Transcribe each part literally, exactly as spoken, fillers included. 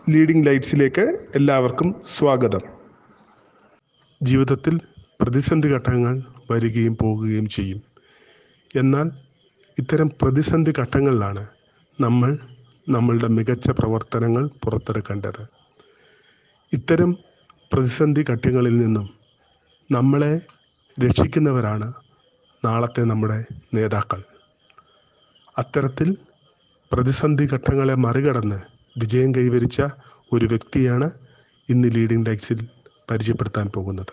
Leading ലൈറ്റ്സിലേക്ക് എല്ലാവർക്കും സ്വാഗതം. ജീവിതത്തിൽ പ്രതിസന്ധി ഘട്ടങ്ങൾ വരികയും പോകുകയും ചെയ്യും. എന്നാൽ ഇത്തരം പ്രതിസന്ധി ഘട്ടങ്ങളിലാണ് നമ്മൾ നമ്മളുടെ മികച്ച പ്രവർത്തനങ്ങൾ പുറത്തെടുക്കേണ്ടത്. ഇത്തരം പ്രതിസന്ധി ഘട്ടങ്ങളിൽ നിന്നും നമ്മളെ രക്ഷിക്കുന്നവരാണ് നാളത്തെ നമ്മുടെ നേതാക്കൾ. അത്തരത്തിൽ പ്രതിസന്ധി ഘട്ടങ്ങളെ മറികടന്ന് വിജയം കൈവരിച്ച ഒരു വ്യക്തിയാണ് ഇന്ന് ലീഡിംഗ് ലൈറ്റ്സിൽ പരിചയപ്പെടുത്താൻ പോകുന്നത്.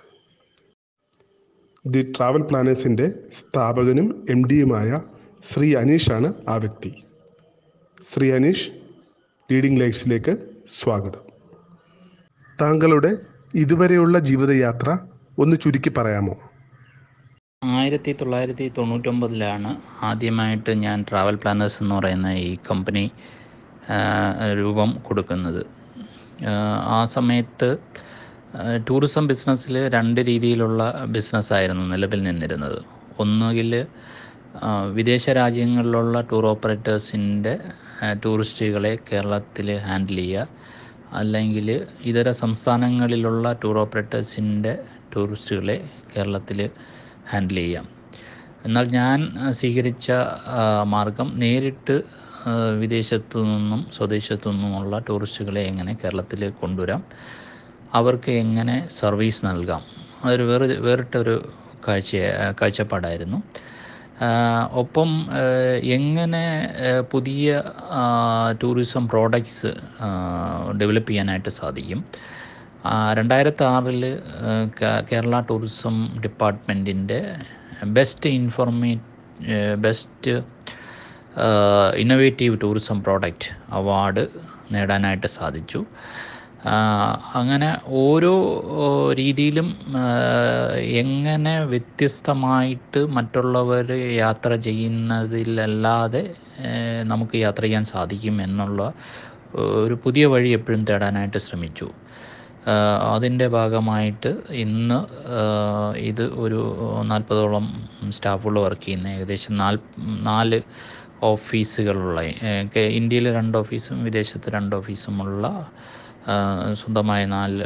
ദി ട്രാവൽ പ്ലാനേഴ്സിൻ്റെ സ്ഥാപകനും എം ഡിയുമായ ശ്രീ അനീഷാണ് ആ വ്യക്തി. ശ്രീ അനീഷ്, ലീഡിംഗ് ലൈറ്റ്സിലേക്ക് സ്വാഗതം. താങ്കളുടെ ഇതുവരെയുള്ള ജീവിതയാത്ര ഒന്ന് ചുരുക്കി പറയാമോ? ആയിരത്തി തൊള്ളായിരത്തി തൊണ്ണൂറ്റൊമ്പതിലാണ് ആദ്യമായിട്ട് ഞാൻ ട്രാവൽ പ്ലാനേഴ്സ് എന്ന് പറയുന്ന ഈ കമ്പനി രൂപം കൊടുക്കുന്നത്. ആ സമയത്ത് ടൂറിസം ബിസിനസ്സിൽ രണ്ട് രീതിയിലുള്ള ബിസിനസ്സായിരുന്നു നിലവിൽ നിന്നിരുന്നത്. ഒന്നുകിൽ വിദേശ രാജ്യങ്ങളിലുള്ള ടൂർ ഓപ്പറേറ്റേഴ്സിൻ്റെ ടൂറിസ്റ്റുകളെ കേരളത്തിൽ ഹാൻഡിൽ ചെയ്യുക, അല്ലെങ്കിൽ ഇതര സംസ്ഥാനങ്ങളിലുള്ള ടൂർ ഓപ്പറേറ്റേഴ്സിൻ്റെ ടൂറിസ്റ്റുകളെ കേരളത്തിൽ ഹാൻഡിൽ ചെയ്യാം. എന്നാൽ ഞാൻ സ്വീകരിച്ച മാർഗം നേരിട്ട് വിദേശത്തു നിന്നും സ്വദേശത്തു നിന്നുമുള്ള ടൂറിസ്റ്റുകളെ എങ്ങനെ കേരളത്തിൽ കൊണ്ടുവരാം, അവർക്ക് എങ്ങനെ സർവീസ് നൽകാം, അതൊരു വേറെ വേറിട്ടൊരു കാഴ്ച കാഴ്ചപ്പാടായിരുന്നു. ഒപ്പം എങ്ങനെ പുതിയ ടൂറിസം പ്രോഡക്ട്സ് ഡെവലപ്പ് ചെയ്യാനായിട്ട് സാധിക്കും. രണ്ടായിരത്തി ആറിൽ കേരള ടൂറിസം ഡിപ്പാർട്ട്മെൻറ്റിൻ്റെ ബെസ്റ്റ് ഇൻഫോർമേ best innovative tourism product award നേടാനായിട്ട് സാധിച്ചു. അങ്ങനെ ഓരോ രീതിയിലും എങ്ങനെ വ്യത്യസ്തമായിട്ട് മറ്റുള്ളവർ യാത്ര ചെയ്യുന്നതിലല്ലാതെ നമുക്ക് യാത്ര ചെയ്യാൻ സാധിക്കും എന്നുള്ള ഒരു പുതിയ വഴി എപ്പോഴും തേടാനായിട്ട് ശ്രമിച്ചു. അതിൻ്റെ ഭാഗമായിട്ട് ഇന്ന് ഇത് ഒരു നാൽപ്പതോളം സ്റ്റാഫുകൾ വർക്ക് ചെയ്യുന്ന ഏകദേശം നാല് നാല് ഓഫീസുകളുള്ള, ഇന്ത്യയിൽ രണ്ട് ഓഫീസും വിദേശത്ത് രണ്ട് ഓഫീസുമുള്ള സ്വന്തമായ നാല്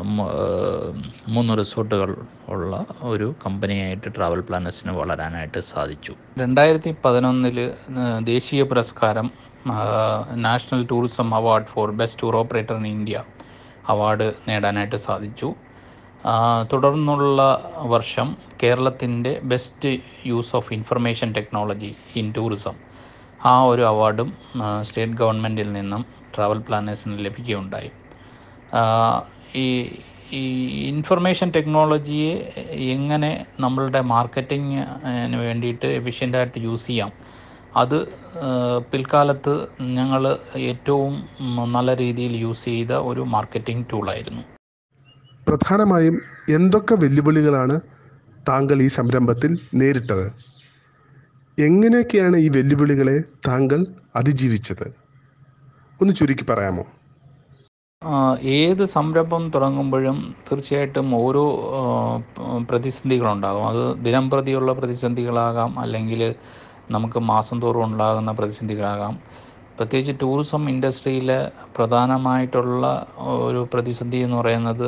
മൂന്ന് റിസോർട്ടുകൾ ഉള്ള ഒരു കമ്പനിയായിട്ട് ട്രാവൽ പ്ലാനേഴ്സിന് വളരാനായിട്ട് സാധിച്ചു. രണ്ടായിരത്തി പതിനൊന്നിൽ ദേശീയ പുരസ്കാരം national tourism award for best tour operator in India award നേടാനായിട്ട് സാധിച്ചു. തുടർന്നുള്ള വർഷം കേരളത്തിൻ്റെ best use of information technology in tourism ആ ഒരു അവാർഡും സ്റ്റേറ്റ് ഗവൺമെൻറ്റിൽ നിന്നും ട്രാവൽ പ്ലാനേഴ്സിന് ലഭിക്കുകയുണ്ടായി. ഈ ഈ ഇൻഫർമേഷൻ ടെക്നോളജിയെ എങ്ങനെ നമ്മളുടെ മാർക്കറ്റിങ്ങിന് വേണ്ടിയിട്ട് എഫിഷ്യൻ്റായിട്ട് യൂസ് ചെയ്യാം, അത് പിൽക്കാലത്ത് ഞങ്ങൾ ഏറ്റവും നല്ല രീതിയിൽ യൂസ് ചെയ്ത ഒരു മാർക്കറ്റിംഗ് ടൂളായിരുന്നു. പ്രധാനമായും എന്തൊക്കെ വെല്ലുവിളികളാണ് താങ്കൾ ഈ സംരംഭത്തിൽ നേരിട്ടത്? എങ്ങനെയൊക്കെയാണ് ഈ വെല്ലുവിളികളെ താങ്കൾ അതിജീവിച്ചത്? ഒന്ന് ചുരുക്കി പറയാമോ? ഏത് സംരംഭം തുടങ്ങുമ്പോഴും തീർച്ചയായിട്ടും ഓരോ പ്രതിസന്ധികളുണ്ടാകും. അത് ദിനം പ്രതിയുള്ള പ്രതിസന്ധികളാകാം, അല്ലെങ്കിൽ നമുക്ക് മാസം തോറും ഉണ്ടാകുന്ന പ്രതിസന്ധികളാകാം. പ്രത്യേകിച്ച് ടൂറിസം ഇൻഡസ്ട്രിയിൽ പ്രധാനമായിട്ടുള്ള ഒരു പ്രതിസന്ധി എന്ന് പറയുന്നത്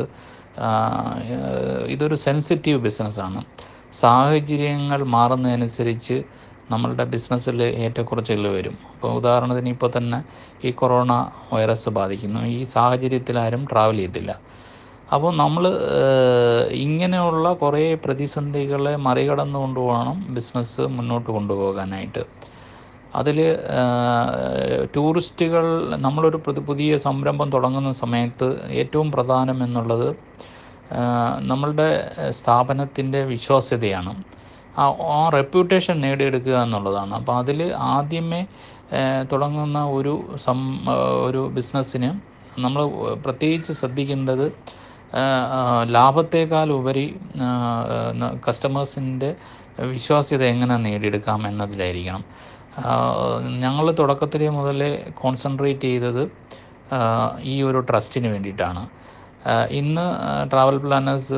ഇതൊരു സെൻസിറ്റീവ് ബിസിനസ്സാണ്. സാഹചര്യങ്ങൾ മാറുന്നതനുസരിച്ച് നമ്മളുടെ ബിസിനസ്സിൽ ഏറ്റക്കുറച്ചിൽ വരും. ഇപ്പോൾ ഉദാഹരണത്തിന് ഇപ്പോൾ തന്നെ ഈ കൊറോണ വൈറസ് ബാധിക്കുന്നു. ഈ സാഹചര്യത്തിൽ ആരും ട്രാവൽ ചെയ്തില്ല. അപ്പോൾ നമ്മൾ ഇങ്ങനെയുള്ള കുറേ പ്രതിസന്ധികളെ മറികടന്നു കൊണ്ടുപോകണം ബിസിനസ് മുന്നോട്ട് കൊണ്ടുപോകാനായിട്ട്. അതിൽ ടൂറിസ്റ്റുകൾ നമ്മളൊരു പുതിയ സംരംഭം തുടങ്ങുന്ന സമയത്ത് ഏറ്റവും പ്രധാനം എന്നുള്ളത് നമ്മളുടെ സ്ഥാപനത്തിൻ്റെ വിശ്വാസ്യതയാണ്. ആ ആ റെപ്യൂട്ടേഷൻ നേടിയെടുക്കുക എന്നുള്ളതാണ്. അപ്പോൾ അതിൽ ആദ്യമേ തുടങ്ങുന്ന ഒരു സം ഒരു ബിസിനസ്സിന് നമ്മൾ പ്രത്യേകിച്ച് ശ്രദ്ധിക്കേണ്ടത് ലാഭത്തേക്കാൾ ഉപരി കസ്റ്റമേഴ്സിൻ്റെ വിശ്വാസ്യത എങ്ങനെ നേടിയെടുക്കാം എന്നതിലായിരിക്കണം. ഞങ്ങൾ തുടക്കത്തിൽ മുതലേ കോൺസെൻട്രേറ്റ് ചെയ്തത് ഈ ഒരു ട്രസ്റ്റിന് വേണ്ടിയിട്ടാണ്. ഇന്ന് ട്രാവൽ പ്ലാനേഴ്സ്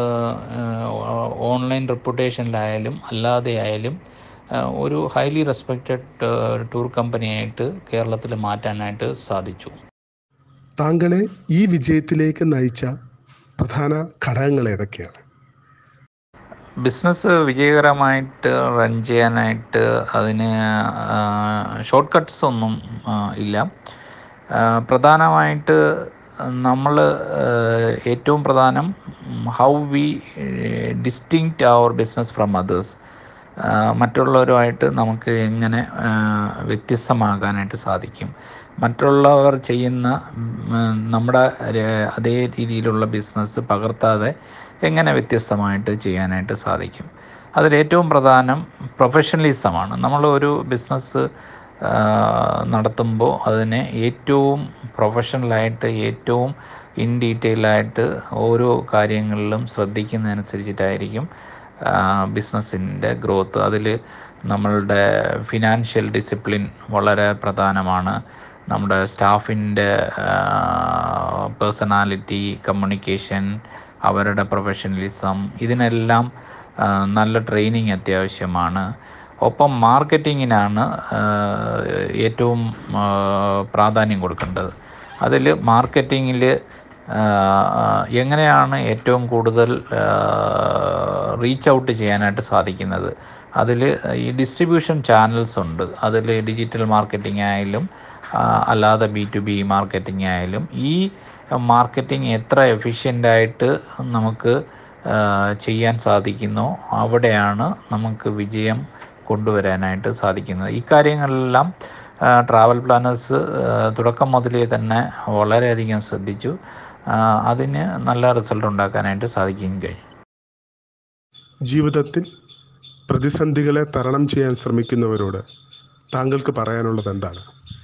ഓൺലൈൻ റെപ്യൂട്ടേഷനിലായാലും അല്ലാതെ ആയാലും ഒരു ഹൈലി റെസ്പെക്റ്റഡ് ടൂർ കമ്പനിയായിട്ട് കേരളത്തിൽ മാറ്റാനായിട്ട് സാധിച്ചു. താങ്കളെ ഈ വിജയത്തിലേക്ക് നയിച്ച പ്രധാന ഘടകങ്ങൾ ഏതൊക്കെയാണ്? ബിസിനസ് വിജയകരമായിട്ട് റൺ ചെയ്യാനായിട്ട് അതിന് ഷോർട്ട് കട്ട്സ് ഒന്നും ആ, ഇല്ല. ആ, പ്രധാനമായിട്ട് നമ്മൾ ഏറ്റവും പ്രധാനം how we distinct our business from others. മറ്റുള്ളവരുമായിട്ട് നമുക്ക് എങ്ങനെ ആ, വ്യത്യസ്തമാകാനായിട്ട് സാധിക്കും. മറ്റുള്ളവർ ചെയ്യുന്ന ഉം, നമ്മുടെ ര- അതേ രീതിയിലുള്ള ബിസിനസ് പകർത്താതെ എങ്ങനെ വ്യത്യസ്തമായിട്ട് ചെയ്യാനായിട്ട് സാധിക്കും. അതിലേറ്റവും പ്രധാനം പ്രൊഫഷണലിസമാണ്. നമ്മൾ ഒരു ബിസിനസ് നടത്തുമ്പോൾ അതിനെ ഏറ്റവും പ്രൊഫഷണലായിട്ട് ഏറ്റവും ഇൻ ഡീറ്റെയിലായിട്ട് ഓരോ കാര്യങ്ങളിലും ശ്രദ്ധിക്കുന്നതനുസരിച്ചിട്ടായിരിക്കും ബിസിനസ്സിൻ്റെ ഗ്രോത്ത്. അതിൽ നമ്മളുടെ ഫിനാൻഷ്യൽ ഡിസിപ്ലിൻ വളരെ പ്രധാനമാണ്. നമ്മുടെ സ്റ്റാഫിൻ്റെ പേഴ്സണാലിറ്റി, കമ്മ്യൂണിക്കേഷൻ, അവരുടെ പ്രൊഫഷണലിസം, ഇതിനെല്ലാം ആ, നല്ല ട്രെയിനിങ് അത്യാവശ്യമാണ്. ഒപ്പം മാർക്കറ്റിങ്ങിനാണ് ആ, ഏറ്റവും ആ, പ്രാധാന്യം കൊടുക്കേണ്ടത്. അതിൽ മാർക്കറ്റിങ്ങിൽ എങ്ങനെയാണ് ഏറ്റവും കൂടുതൽ റീച്ച് ഔട്ട് ചെയ്യാനായിട്ട് സാധിക്കുന്നത്. അതിൽ ഈ ഡിസ്ട്രിബ്യൂഷൻ ചാനൽസ് ഉണ്ട്. അതിൽ ഡിജിറ്റൽ മാർക്കറ്റിംഗ് ആയാലും ആ, അല്ലാതെ ബി ടു ബി മാർക്കറ്റിംഗ് ആയാലും ഈ മാർക്കറ്റിംഗ് എത്ര എഫിഷ്യൻ്റായിട്ട് നമുക്ക് ആ, ചെയ്യാൻ സാധിക്കുന്നോ അവിടെയാണ് നമുക്ക് വിജയം കൊണ്ടുവരാനായിട്ട് സാധിക്കുന്നത്. ഇക്കാര്യങ്ങളെല്ലാം ട്രാവൽ പ്ലാനേഴ്സ് തുടക്കം മുതലേ തന്നെ വളരെയധികം ശ്രദ്ധിച്ചു. ആ, അതിന് നല്ല റിസൾട്ട് ഉണ്ടാക്കാനായിട്ട് സാധിക്കുകയും കഴിഞ്ഞു. ജീവിതത്തിൽ പ്രതിസന്ധികളെ തരണം ചെയ്യാൻ ശ്രമിക്കുന്നവരോട് താങ്കൾക്ക് പറയാനുള്ളത് എന്താണ്?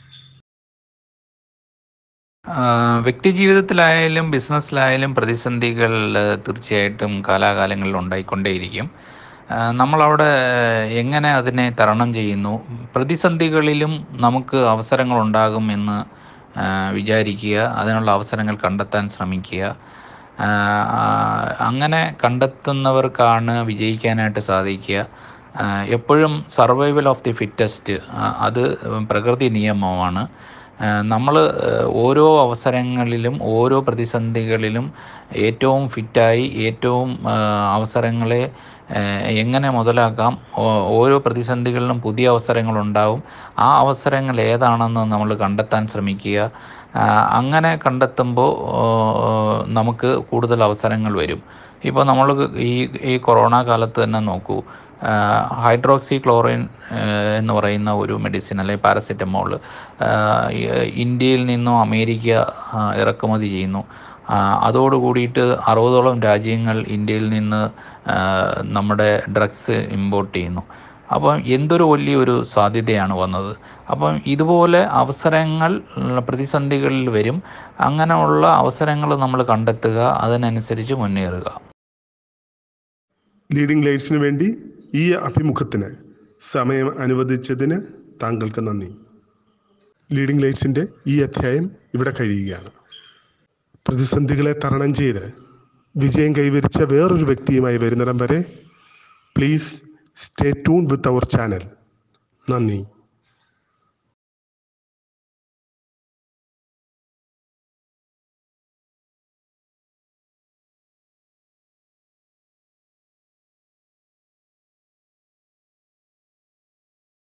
വ്യക്തി ജീവിതത്തിലായാലും ബിസിനസ്സിലായാലും പ്രതിസന്ധികൾ ആ, തീർച്ചയായിട്ടും കാലാകാലങ്ങളിൽ ഉണ്ടായിക്കൊണ്ടേയിരിക്കും. ആ, നമ്മളവിടെ എങ്ങനെ അതിനെ തരണം ചെയ്യുന്നു, പ്രതിസന്ധികളിലും നമുക്ക് അവസരങ്ങളുണ്ടാകും എന്ന് ആ, വിചാരിക്കുക, അതിനുള്ള അവസരങ്ങൾ കണ്ടെത്താൻ ശ്രമിക്കുക. ആ, അങ്ങനെ കണ്ടെത്തുന്നവർക്കാണ് വിജയിക്കാനായിട്ട് സാധിക്കുക. ആ, എപ്പോഴും സർവൈവൽ ഓഫ് ദി ഫിറ്റസ്റ്റ്, അത് പ്രകൃതി നിയമമാണ്. നമ്മൾ ഓരോ അവസരങ്ങളിലും ഓരോ പ്രതിസന്ധികളിലും ഏറ്റവും ഫിറ്റായി ഏറ്റവും ആ, അവസരങ്ങളെ ആ, എങ്ങനെ മുതലാക്കാം. ഓ- ഓരോ പ്രതിസന്ധികളിലും പുതിയ അവസരങ്ങളുണ്ടാവും. ആ അവസരങ്ങൾ ഏതാണെന്ന് നമ്മൾ കണ്ടെത്താൻ ശ്രമിക്കുക. ആ, അങ്ങനെ കണ്ടെത്തുമ്പോൾ നമുക്ക് കൂടുതൽ അവസരങ്ങൾ വരും. ഇപ്പോൾ നമ്മൾ ഈ ഈ കൊറോണ കാലത്ത് തന്നെ നോക്കൂ, ഹൈഡ്രോക്സി ക്ലോറിൻ എന്ന് പറയുന്ന ഒരു മെഡിസിൻ, അല്ലെങ്കിൽ പാരസെറ്റമോൾ ഇന്ത്യയിൽ നിന്നും അമേരിക്ക ആ, ഇറക്കുമതി ചെയ്യുന്നു. ആ, അതോട് കൂടിയിട്ട് അറുപതോളം രാജ്യങ്ങൾ ഇന്ത്യയിൽ നിന്ന് ആ, നമ്മുടെ ഡ്രഗ്സ് ഇമ്പോർട്ട് ചെയ്യുന്നു. അപ്പം എന്തൊരു വലിയൊരു സാധ്യതയാണ് വന്നത്. അപ്പം ഇതുപോലെ അവസരങ്ങൾ പ്രതിസന്ധികളിൽ വരും. അങ്ങനെയുള്ള അവസരങ്ങൾ നമ്മൾ കണ്ടെത്തുക, അതിനനുസരിച്ച് മുന്നേറുക. ലീഡിംഗ് ലൈറ്റ്സിന് വേണ്ടി ഈ അഭിമുഖത്തിന് സമയം അനുവദിച്ചതിന് താങ്കൾക്ക് നന്ദി. ലീഡിംഗ് ലൈറ്റ്സിൻ്റെ ഈ അധ്യായം ഇവിടെ കഴിയുകയാണ്. പ്രതിസന്ധികളെ തരണം ചെയ്ത് വിജയം കൈവരിച്ച വേറൊരു വ്യക്തിയുമായി വരുന്നിടം വരെ please stay tune with our channel. നന്ദി.